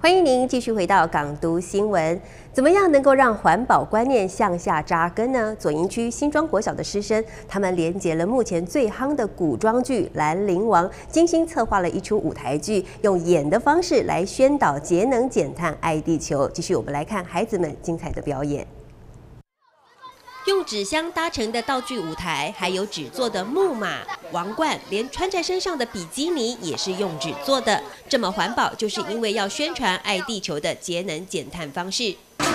欢迎您继续回到港都新闻。怎么样能够让环保观念向下扎根呢？左营区新庄国小的师生，他们连结了目前最夯的古装剧《兰陵王》，精心策划了一出舞台剧，用演的方式来宣导节能减碳、爱地球。继续，我们来看孩子们精彩的表演。 用纸箱搭成的道具舞台，还有纸做的木马、王冠，连穿在身上的比基尼也是用纸做的。这么环保，就是因为要宣传爱地球的节能减碳方式。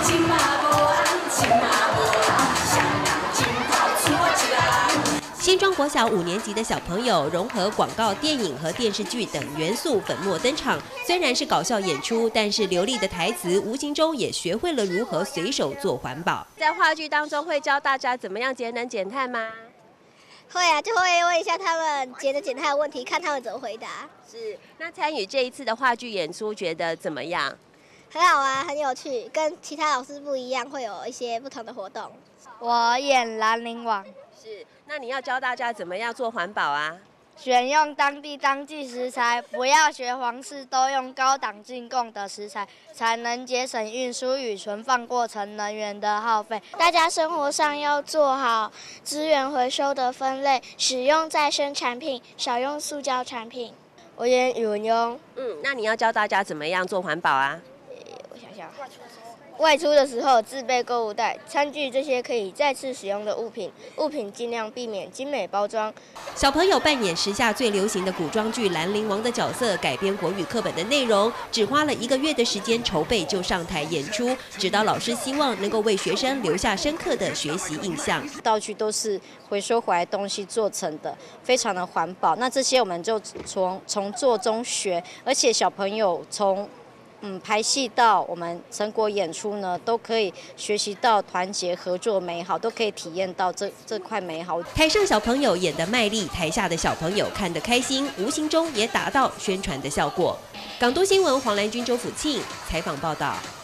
新庄国小5年级的小朋友融合广告、电影和电视剧等元素，粉墨登场。虽然是搞笑演出，但是流利的台词，无形中也学会了如何随手做环保。在话剧当中，会教大家怎么样节能减碳吗？ 会啊，就会问一下他们节能减碳的问题，看他们怎么回答。 是。那参与这一次的话剧演出，觉得怎么样？ 很好玩，很有趣，跟其他老师不一样，会有一些不同的活动。 我演兰陵王。 是，那你要教大家怎么样做环保啊？ 选用当季食材，不要学皇室都用高档进贡的食材，才能节省运输与存放过程能源的耗费。 大家生活上要做好资源回收的分类，使用再生产品，少用塑胶产品。 我演宇文邕。 那你要教大家怎么样做环保啊？ 我想想。 外出的时候自备购物袋、餐具这些可以再次使用的物品尽量避免精美包装。 小朋友扮演时下最流行的古装剧《兰陵王》的角色，改编国语课本的内容，只花了1个月的时间筹备就上台演出。指导老师希望能够为学生留下深刻的学习印象。 道具都是回收回来的东西做成的，非常的环保。那这些我们就从做中学，而且小朋友从 排戏到我们成果演出呢，都可以学习到团结合作美好，都可以体验到这块美好。 台上小朋友演得卖力，台下的小朋友看得开心，无形中也达到宣传的效果。港都新闻黄兰君、周辅庆采访报道。